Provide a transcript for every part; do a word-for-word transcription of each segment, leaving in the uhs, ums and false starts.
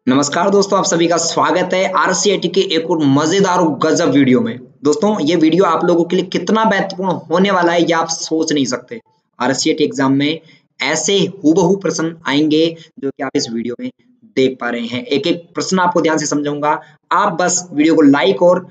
नमस्कार दोस्तों, आप सभी का स्वागत है आरसीआईटी के एक और मजेदार और गजब वीडियो में। दोस्तों, ये वीडियो आप लोगों के लिए कितना महत्वपूर्ण होने वाला है, ये आप सोच नहीं सकते। आरसीआईटी एग्जाम में ऐसे हूबहू प्रश्न आएंगे जो कि आप इस वीडियो में देख पा रहे हैं। एक एक प्रश्न आपको ध्यान से समझाऊंगा, आप बस वीडियो को लाइक और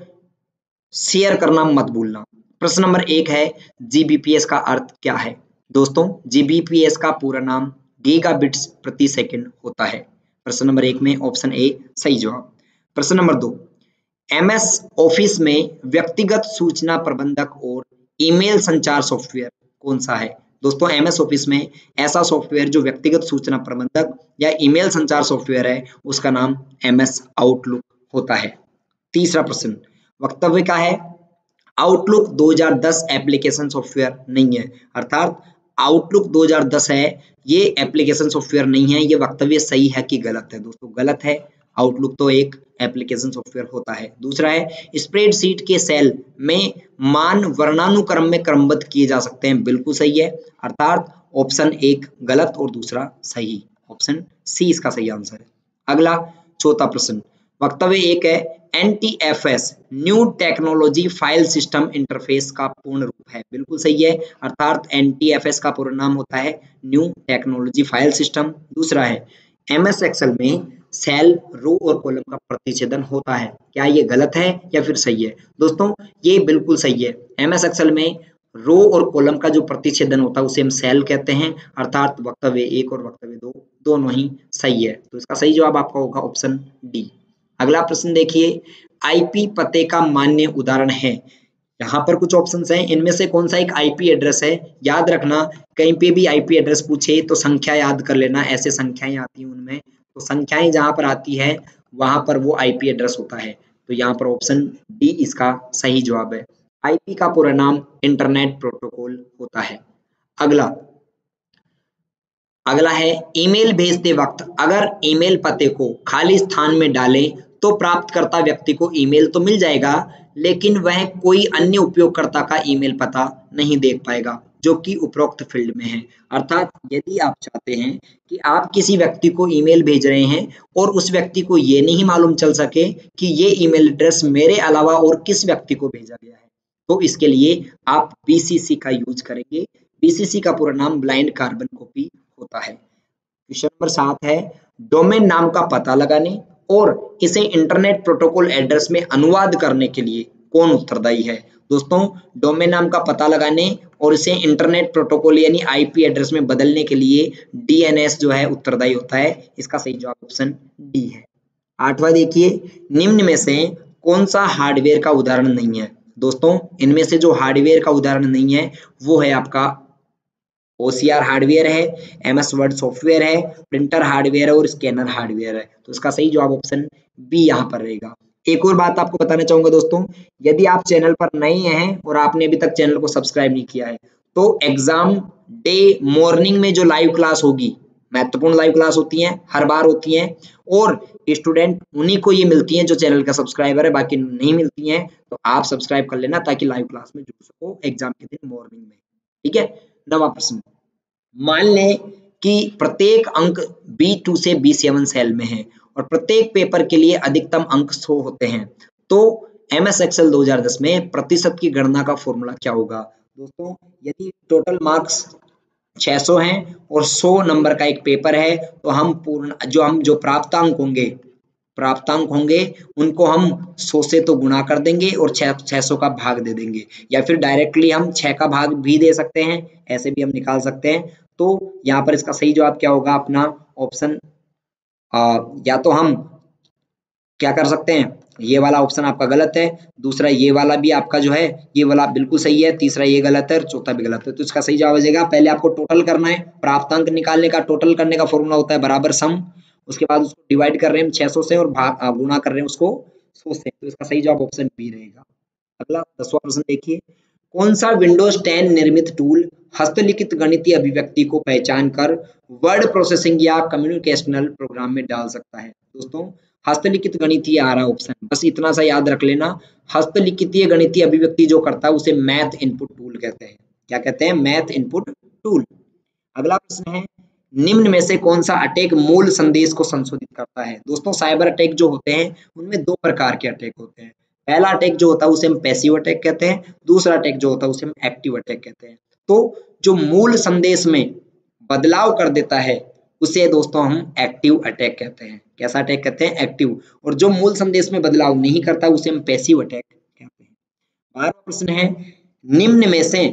शेयर करना मत भूलना। प्रश्न नंबर एक है, जीबीपीएस का अर्थ क्या है? दोस्तों, जीबीपीएस का पूरा नाम गीगाबिट्स प्रति सेकंड होता है। प्रश्न नंबर एक में ऑप्शन ए सही जवाब। प्रश्न नंबर दो, एमएस ऑफिस में व्यक्तिगत सूचना प्रबंधक और ईमेल संचार सॉफ्टवेयर कौन सा है? दोस्तों, एमएस ऑफिस में ऐसा सॉफ्टवेयर जो व्यक्तिगत सूचना प्रबंधक या ईमेल संचार सॉफ्टवेयर है, उसका नाम एमएस आउटलुक होता है। तीसरा प्रश्न वक्तव्य का है, आउटलुक दो हज़ार दस एप्लीकेशन सॉफ्टवेयर नहीं है, अर्थात आउटलुक दो हज़ार दस है, ये एप्लीकेशन सॉफ्टवेयर नहीं है। ये वक्तव्य सही है कि गलत है? दोस्तों, गलत है। आउटलुक तो एक एप्लीकेशन सॉफ्टवेयर होता है। दूसरा है, स्प्रेडशीट के सेल में मान वर्णानुक्रम में क्रमबद्ध किए जा सकते हैं, बिल्कुल सही है, अर्थात ऑप्शन एक गलत और दूसरा सही। ऑप्शन सी इसका सही आंसर है। अगला चौथा प्रश्न वक्तव्य एक है, NTFS new technology file system interface का पूर्ण रूप है, बिल्कुल सही है, अर्थात एनटीएफएस का पूरा नाम होता है न्यू टेक्नोलॉजी फाइल सिस्टम। दूसरा है, एमएस एक्सेल में सेल, रो और कॉलम का प्रतिच्छेदन होता है, क्या ये गलत है या फिर सही है? दोस्तों, ये बिल्कुल सही है। एमएस एक्सेल में रो और कॉलम का जो प्रतिच्छेदन होता है उसे हम सेल कहते हैं, अर्थात वक्तव्य एक और वक्तव्य दो दोनों ही सही है। तो इसका सही जवाब आपका होगा ऑप्शन डी। अगला प्रश्न देखिए, आईपी पते का मान्य उदाहरण है। यहाँ पर कुछ ऑप्शंस हैं, इनमें से कौन सा एक आईपी एड्रेस है? याद रखना, कहीं पे भी आईपी एड्रेस पूछे तो संख्या याद कर लेना, ऐसे संख्याएं आती हैं उनमें, तो संख्याएं जहां पर आती है वहां पर वो आईपी एड्रेस होता है। तो यहाँ पर ऑप्शन डी इसका सही जवाब है। आईपी का पूरा नाम इंटरनेट प्रोटोकॉल होता है। अगला अगला है, ईमेल भेजते वक्त अगर ईमेल पते को खाली स्थान में डालें तो प्राप्तकर्ता व्यक्ति को ईमेल तो मिल जाएगा, लेकिन वह कोई अन्य उपयोगकर्ता का ईमेल पता नहीं देख पाएगा जो कि उपरोक्त फील्ड में है। अर्थात यदि आप चाहते हैं कि आप किसी व्यक्ति को ईमेल भेज रहे हैं और उस व्यक्ति को ये नहीं मालूम चल सके कि ये ईमेल एड्रेस मेरे अलावा और किस व्यक्ति को भेजा गया है, तो इसके लिए आप बीसीसी का यूज करेंगे। बीसीसी का पूरा नाम ब्लाइंड कार्बन कॉपी होता है। क्वेश्चन नंबर सात है, डोमेन नाम का पता लगाने और इसे इंटरनेट प्रोटोकॉल एड्रेस में अनुवाद करने के लिए कौन उत्तरदायी है? दोस्तों, डोमेन नाम का पता लगाने और इसे इंटरनेट प्रोटोकॉल यानी आईपी एड्रेस में बदलने के लिए डीएनएस जो है उत्तरदायी होता है। इसका सही जवाब ऑप्शन डी है। आठवां देखिए, निम्न में से कौन सा हार्डवेयर का उदाहरण नहीं है? दोस्तों, इनमें से जो हार्डवेयर का उदाहरण नहीं है वो है आपका ओसीआर हार्डवेयर है, एमएस वर्ड सॉफ्टवेयर है, प्रिंटर हार्डवेयर है और स्कैनर हार्डवेयर है। तो इसका सही जवाब ऑप्शन बी यहाँ पर रहेगा। एक और बात आपको बताना चाहूंगा दोस्तों, यदि आप चैनल पर नए हैं और आपने अभी तक चैनल को सब्सक्राइब नहीं किया है, तो एग्जाम डे मॉर्निंग में जो लाइव क्लास होगी, महत्वपूर्ण लाइव क्लास होती हैं, हर बार होती हैं, और स्टूडेंट उन्हीं को ये मिलती हैं जो चैनल का सब्सक्राइबर है, बाकी नहीं मिलती हैं। तो आप सब्सक्राइब कर लेना ताकि लाइव क्लास में जुड़ सको एग्जाम के दिन मॉर्निंग में, ठीक है। नवा प्रश्न, मान लें कि प्रत्येक अंक बी टू से बी सेवन सेल में है और प्रत्येक पेपर के लिए अधिकतम अंक सौ होते हैं, तो एमएस एक्सेल दो हज़ार दस में प्रतिशत की गणना का फॉर्मूला क्या होगा? दोस्तों, यदि टोटल मार्क्स छह सौ हैं और सौ नंबर का एक पेपर है, तो हम पूर्ण जो हम जो प्राप्तांक होंगे प्राप्तांक होंगे उनको हम सौ से तो गुणा कर देंगे और छह सौ का भाग दे देंगे, या फिर डायरेक्टली हम छह का भाग भी दे सकते हैं, ऐसे भी हम निकाल सकते हैं। तो यहाँ पर इसका सही जवाब क्या होगा? अपना ऑप्शन या तो हम क्या कर सकते हैं, ये वाला ऑप्शन आपका गलत है, दूसरा ये वाला भी आपका जो है ये वाला बिल्कुल सही है, तीसरा ये गलत है और चौथा भी गलत है। तो इसका सही जवाब हो जाएगा, पहले आपको टोटल करना है, प्राप्तांक निकालने का टोटल करने का फॉर्मूला होता है बराबर सम, उसके बाद उसको डिवाइड कर रहे हैं छह सौ से और भाग गुणा कर रहे हैं उसको सौ से, तो इसका सही जवाब ऑप्शन बी रहेगा। अगला दसवां प्रश्न देखिए, कौन सा विंडोज टेन निर्मित टूल हस्तलिखित गणितीय अभिव्यक्ति को पहचान कर वर्ड प्रोसेसिंग या कम्युनिकेशनल प्रोग्राम में डाल सकता है? दोस्तों, हस्तलिखित गणितीय आ रहा है ऑप्शन, बस इतना सा याद रख लेना, हस्तलिखित गणितीय अभिव्यक्ति जो करता है उसे मैथ इनपुट टूल कहते हैं। क्या कहते हैं? Math input tool. अगला प्रश्न है, निम्न में से कौन सा अटैक मूल संदेश को संशोधित करता है? दोस्तों साइबर अटैक जो होते हैं उनमें दो प्रकार के अटैक होते हैं। पहला अटैक जो होता है उसे हम पैसिव अटैक कहते हैं, दूसरा अटैक जो होता है उसे हम एक्टिव अटैक कहते हैं। तो जो मूल संदेश में बदलाव कर देता है उसे दोस्तों हम एक्टिव अटैक कहते हैं। कैसा अटैक कहते हैं? एक्टिव। और जो मूल संदेश में बदलाव नहीं करता उसे हम पैसिव अटैक कहते हैं। बारहवां प्रश्न है, निम्न में से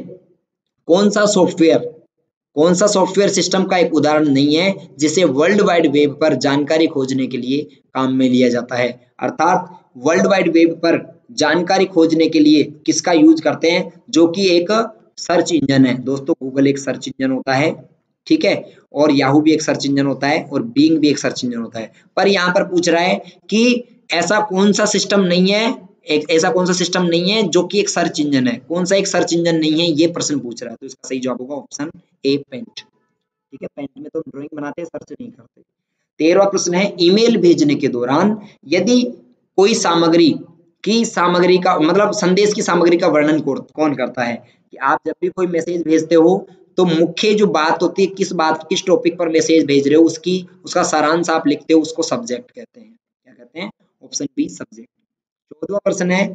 कौन सा सॉफ्टवेयर कौन सा सॉफ्टवेयर सिस्टम का एक उदाहरण नहीं है जिसे वर्ल्ड वाइड वेब पर जानकारी खोजने के लिए काम में लिया जाता है? अर्थात वर्ल्ड वाइड वेब पर जानकारी खोजने के लिए किसका यूज करते हैं? जो कि एक सर्च इंजन है। दोस्तों गूगल एक सर्च इंजन होता है, ठीक है, और याहू भी एक सर्च इंजन होता है और बिंग भी एक सर्च इंजन होता है। पर यहाँ पर पूछ रहा है कि ऐसा कौन सा सिस्टम नहीं है, एक ऐसा कौन सा सिस्टम नहीं है जो कि एक सर्च इंजन है? कौन सा एक सर्च इंजन नहीं है, ये प्रश्न पूछ रहा है। तो इसका सही जवाब होगा ऑप्शन ए, पेंट। ठीक है, पेंट में तो ड्राइंग बनाते हैं, सर्च नहीं करते। तेरहवां प्रश्न है, ईमेल भेजने के दौरान यदि कोई सामग्री की सामग्री का मतलब संदेश की सामग्री का वर्णन कौन करता है? कि आप जब भी कोई मैसेज भेजते हो तो मुख्य जो बात होती है, किस बात किस टॉपिक पर मैसेज भेज रहे हो उसकी उसका सारांश आप लिखते हो, उसको सब्जेक्ट कहते हैं। क्या कहते हैं? Option B, subject. चौदहवां प्रश्न है,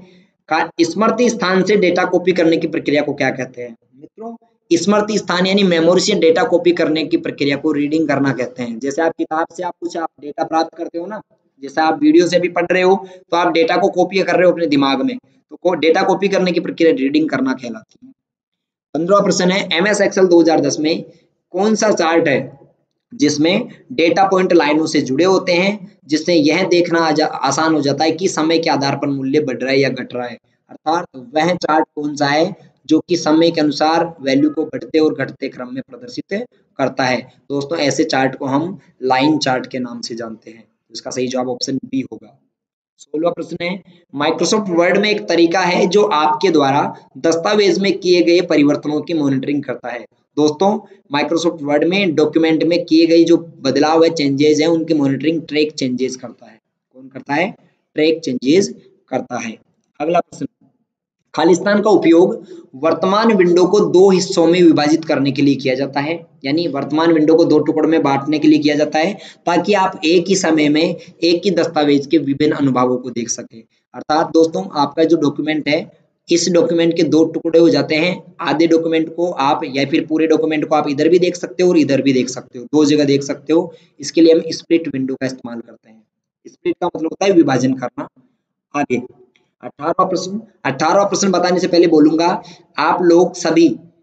स्मृति स्थान से डेटा कॉपी करने की प्रक्रिया को क्या कहते हैं? मित्रों स्मृति स्थान यानी मेमोरी से डेटा कॉपी करने की प्रक्रिया को रीडिंग करना कहते हैं। जैसे आप किताब से आप कुछ आप डेटा प्राप्त करते हो ना, जैसे आप वीडियो से भी पढ़ रहे हो तो आप डेटा को कॉपी कर रहे हो अपने दिमाग में, तो डेटा कॉपी करने की प्रक्रिया रीडिंग करना कहलाती है। पंद्रहवां प्रश्न है, एम एस एक्सेल दो हज़ार दस में कौन सा चार्ट है जिसमें डेटा पॉइंट लाइनों से जुड़े होते हैं, जिससे यह देखना आसान हो जाता है कि समय के आधार पर मूल्य बढ़ रहा है या घट रहा है? अर्थात वह चार्ट कौन सा है जो कि समय के अनुसार वैल्यू को बढ़ते और घटते क्रम में प्रदर्शित करता है? दोस्तों ऐसे चार्ट को हम लाइन चार्ट के नाम से जानते हैं। इसका सही जवाब ऑप्शन बी होगा। सोलहवां प्रश्न है, माइक्रोसॉफ्ट वर्ड में एक तरीका है जो आपके द्वारा दस्तावेज में किए गए परिवर्तनों की मॉनिटरिंग करता है। दोस्तों माइक्रोसॉफ्ट वर्ड में डॉक्यूमेंट में किए गए जो बदलाव है, चेंजेस है, उनकी मॉनिटरिंग ट्रैक चेंजेस करता है। कौन करता है? ट्रैक चेंजेस करता है। अगला प्रश्न, खालिस्तान का उपयोग वर्तमान विंडो को दो हिस्सों में विभाजित करने के लिए किया जाता है, यानी वर्तमान विंडो को दो टुकड़ों में बांटने के लिए किया जाता है ताकि आप एक ही समय में एक ही दस्तावेज के विभिन्न अनुभागों को देख सकें। अर्थात दोस्तों आपका जो डॉक्यूमेंट है, इस डॉक्यूमेंट के दो टुकड़े हो जाते हैं। आधे डॉक्यूमेंट को आप या फिर पूरे डॉक्यूमेंट को आप इधर भी देख सकते हो और इधर भी देख सकते हो, दो जगह देख सकते हो। इसके लिए हम स्प्लिट विंडो का इस्तेमाल करते हैं। स्प्लिट का मतलब होता है विभाजन करना। आगे अठारहवां प्रश्न, अठारहवां प्रश्न बताने से पहले बोलूंगा, आप लोग सभी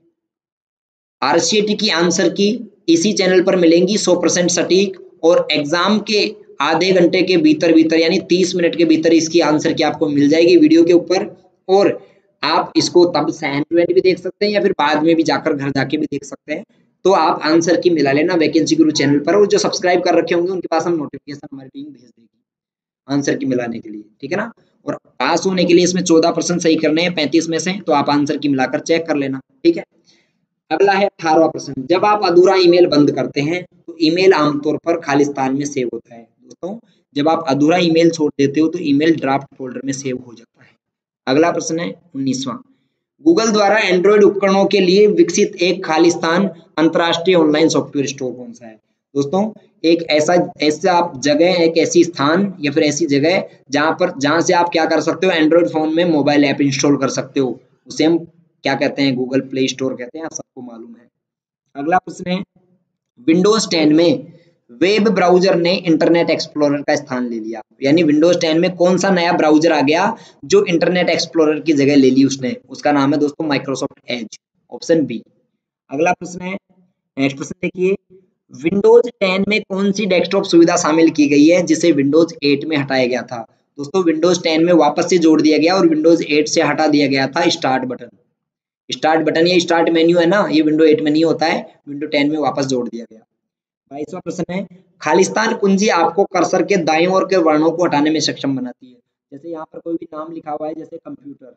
आरसीईटी की आंसर की इसी चैनल पर मिलेंगी सौ परसेंट सटीक, और एग्जाम के आधे घंटे के भीतर भीतर यानी तीस मिनट के भीतर इसकी आंसर की आपको मिल जाएगी वीडियो के ऊपर, और आप इसको तब हैंड टू हैंड भी देख सकते हैं या फिर बाद में भी जाकर घर जाके भी देख सकते हैं। तो आप आंसर की मिला लेना वैकेंसी गुरु चैनल पर, और जो सब्सक्राइब कर रखे होंगे उनके पास हम नोटिफिकेशन हमारी टीम भेज देगी आंसर की मिलाने के लिए, ठीक है ना। और पास होने के लिए इसमें चौदह परसेंट सही करने हैं पैंतीस में से, तो आप आंसर की मिलाकर चेक कर लेना, ठीक है। अगला है अठारहवां प्रश्न, जब आप अधूरा ईमेल बंद करते हैं तो ईमेल आमतौर पर खालिस्तान में सेव होता है। दोस्तों जब आप अधूरा ईमेल छोड़ देते हो तो ईमेल ड्राफ्ट फोल्डर में सेव हो जाता है। अगला प्रश्न है उन्नीसवां, गूगल द्वारा एंड्रॉइड उपकरणों के लिए विकसित एक खालिस्तान अंतरराष्ट्रीय ऑनलाइन सॉफ्टवेयर स्टोर कौन सा है? दोस्तों एक ऐसा ऐसा जगह, एक ऐसी स्थान या फिर ऐसी जगह जहां पर जहां से आप क्या कर सकते हो, एंड्रॉइड फोन में मोबाइल ऐप इंस्टॉल कर सकते हो, उसे हम क्या कहते हैं? गूगल प्ले स्टोर कहते हैं, आप सबको मालूम है। अगला प्रश्न है, विंडोज टेन में वेब ब्राउजर ने इंटरनेट एक्सप्लोरर का स्थान ले लिया, यानी विंडोज टेन में कौन सा नया ब्राउजर आ गया जो इंटरनेट एक्सप्लोरर की जगह ले ली उसने? उसका नाम है दोस्तों माइक्रोसॉफ्ट एज, ऑप्शन बी। अगला प्रश्न है, नेक्स्ट प्रश्न देखिए, विंडोज टेन में कौन सी डेस्कटॉप सुविधा शामिल की गई है जिसे विंडोज एट में हटाया गया था? दोस्तों विंडोज टेन में वापस से जोड़ दिया गया और विंडोज एट से हटा दिया गया था स्टार्ट बटन। स्टार्ट बटन या स्टार्ट मेन्यू है ना, ये विंडो एट में नहीं होता है, विंडो टेन में वापस जोड़ दिया गया। बाईसवां प्रश्न है, खालिस्तान कुंजी आपको कर्सर के दाईं ओर के वर्णों को हटाने में सक्षम बनाती है। जैसे यहाँ पर कोई भी नाम लिखा हुआ है जैसे कंप्यूटर,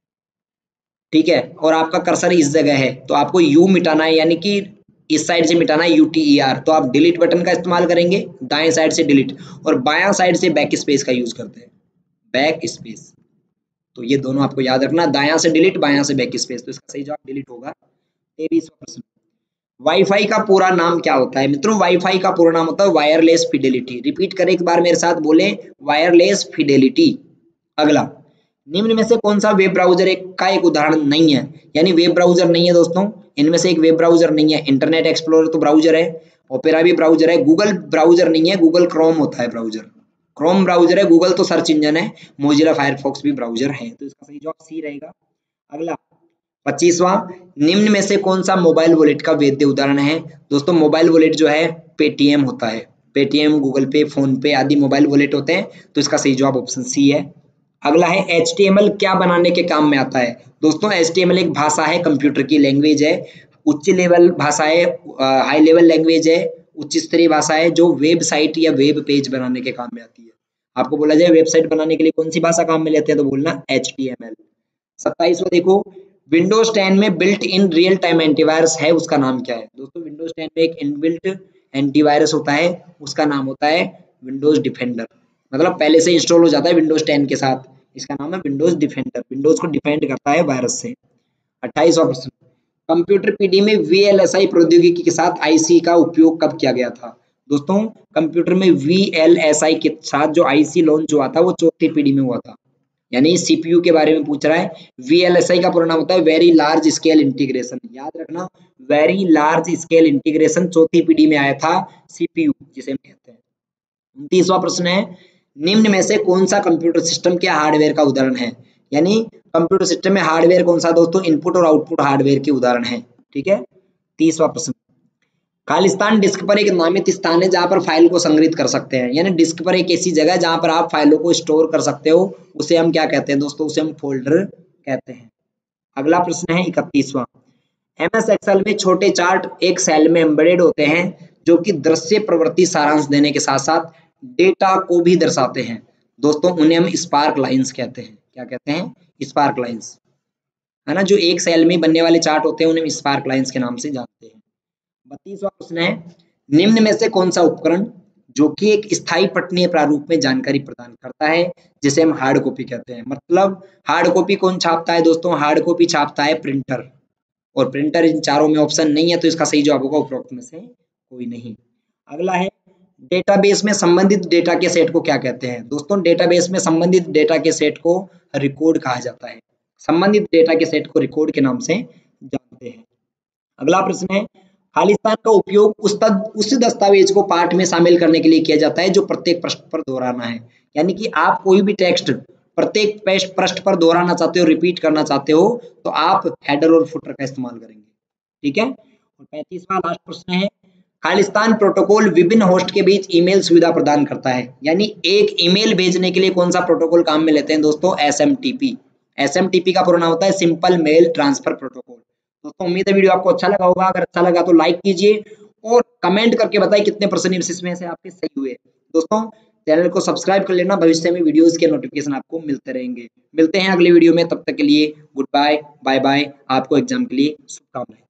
ठीक है, और आपका कर्सर इस जगह है तो आपको यू मिटाना है, यानी कि इस साइड से मिटाना है, यू टी ई आर, तो आप डिलीट बटन का इस्तेमाल करेंगे, दाएं साइड से डिलीट, और बायां साइड से बैक स्पेस का यूज करते हैं, बैक स्पेस। तो ये दोनों आपको याद रखना, दायां से डिलीट, बायां से बैक स्पेस, तो इसका सही जवाब डिलीट होगा। तेईसवां प्रश्न, वाईफाई का पूरा नाम क्या होता है मित्रों? वाईफाई का पूरा नाम होता है वायरलेस फिडेलिटी। रिपीट करें एक बार मेरे साथ, बोले वायरलेस फिडेलिटी। अगला, निम्न में से कौन सा वेब ब्राउजर एक का एक उदाहरण नहीं है? यानी वेब ब्राउजर नहीं है दोस्तों, इनमें से एक वेब ब्राउजर नहीं है। इंटरनेट एक्सप्लोरर तो ब्राउजर है, ओपेरा भी ब्राउजर है, गूगल ब्राउजर नहीं है, गूगल क्रोम होता है ब्राउजर। क्रोम ब्राउजर है, गूगल तो सर्च इंजन है, मोजिला फायरफॉक्स भी ब्राउजर है, तो इसका सही जवाब सी रहेगा। अगला पच्चीसवां, निम्न में से कौन सा मोबाइल वॉलेट का वैध उदाहरण है? दोस्तों मोबाइल वॉलेट जो है पेटीएम होता है, पेटीएम, गूगल पे, फोन पे आदि मोबाइल वॉलेट होते हैं, तो इसका सही जवाब ऑप्शन सी है। अगला है एच टी एम एल क्या बनाने के काम में आता है? दोस्तों एच टी एम एल एक भाषा है, कंप्यूटर की लैंग्वेज है, उच्च लेवल भाषा है, हाई लेवल लैंग्वेज है, उच्च स्तरीय भाषा है, जो वेबसाइट या वेब पेज बनाने के काम में आती है। आपको बोला जाए वेबसाइट बनाने के लिए कौन सी भाषा काम में लेते हैं, तो बोलना एच टी एम एल। सत्ताईसवां देखो, विंडोज टेन में built in real time antivirus है, उसका नाम क्या है? दोस्तों विंडोज टेन में एक इनबिल्ट एंटीवायरस होता है, उसका नाम होता है विंडोज डिफेंडर। मतलब पहले से इंस्टॉल हो जाता है विंडोज टेन के साथ, इसका नाम है विंडोज डिफेंडर, विंडोज को डिफेंड करता है वायरस से। अट्ठाईसवां प्रश्न, कंप्यूटर पीडी में वी एल एस आई प्रौद्योगिकी के साथ आईसी का उपयोग कब किया गया था? दोस्तों कंप्यूटर में वी एल एस आई के साथ जो आईसी लॉन्च हुआ था वो चौथी पीढ़ी में हुआ था, यानी सीपीयू के बारे में पूछ रहा है। वी एल एस आई का पूरा नाम होता है वेरी लार्ज स्केल इंटीग्रेशन, याद रखना, वेरी लार्ज स्केल इंटीग्रेशन चौथी पीढ़ी में आया था सीपीयू जिसे हम कहते हैं। उनतीसवां प्रश्न है, निम्न में से कौन सा कंप्यूटर सिस्टम के हार्डवेयर का उदाहरण है? यानी कंप्यूटर सिस्टम में हार्डवेयर कौन सा? दोस्तों इनपुट और आउटपुट हार्डवेयर के उदाहरण है, ठीक है। तीसवां प्रश्न, खालिस्तान डिस्क पर एक नामित स्थान है जहां पर फाइल को संग्रहित कर सकते हैं, यानी डिस्क पर एक ऐसी जगह है जहां पर आप फाइलों को स्टोर कर सकते हो, उसे हम क्या कहते हैं दोस्तों? उसे हम फोल्डर कहते हैं। अगला प्रश्न है इकतीसवां, एमएस एक्सेल में छोटे चार्ट एक सेल में एम्बेडेड होते हैं जो कि दृश्य प्रवृत्ति सारांश देने के साथ साथ डेटा को भी दर्शाते हैं। दोस्तों उन्हें हम स्पार्क लाइंस कहते हैं। क्या कहते हैं? स्पार्क लाइंस, है ना। जो एक सेल में बनने वाले चार्ट होते हैं उन्हें हम स्पार्क लाइंस के नाम से जानते हैं। बत्तीसवां प्रश्न है, निम्न में से कौन सा उपकरण जो कि एक स्थायी पठनीय प्रारूप में जानकारी प्रदान करता है, जिसे हम हार्ड कॉपी कहते हैं? मतलब हार्ड कॉपी कौन छापता है दोस्तों? हार्ड कॉपी छापता है प्रिंटर, और प्रिंटर इन चारों में ऑप्शन नहीं है, तो इसका सही जवाब होगा उपरोक्त में से कोई नहीं। अगला है, डेटाबेस में संबंधित डेटा के सेट को क्या कहते हैं? दोस्तों डेटाबेस में संबंधित डेटा के सेट को रिकॉर्ड कहा जाता है, संबंधित डेटा के सेट को रिकॉर्ड के नाम से जानते हैं। अगला प्रश्न है, खालिस्तान का उपयोग उस तद, उस दस्तावेज को पाठ में शामिल करने के लिए किया जाता है जो प्रत्येक पृष्ठ पर दोहराना है, यानी कि आप कोई भी टेक्स्ट प्रत्येक पृष्ठ पर दोहराना चाहते हो, रिपीट करना चाहते हो, तो आप हेडर और फुटर का इस्तेमाल करेंगे, ठीक है। और पैंतीसवां लास्ट प्रश्न है, खालिस्तान प्रोटोकॉल विभिन्न होस्ट के बीच ईमेल सुविधा प्रदान करता है, यानी एक ईमेल भेजने के लिए कौन सा प्रोटोकॉल काम में लेते हैं दोस्तों? S M T P. S M T P का पूरा नाम होता है सिंपल मेल ट्रांसफर प्रोटोकॉल। दोस्तों उम्मीद है वीडियो आपको अच्छा लगा होगा, अगर अच्छा लगा तो लाइक कीजिए और कमेंट करके बताइए कितने परसेंट इसमें से आपके सही हुए। दोस्तों चैनल को सब्सक्राइब कर लेना, भविष्य में वीडियोस के नोटिफिकेशन आपको मिलते रहेंगे। मिलते हैं अगले वीडियो में, तब तक के लिए गुड बाय, बाय बाय। आपको एग्जाम के लिए शुभकामनाएं।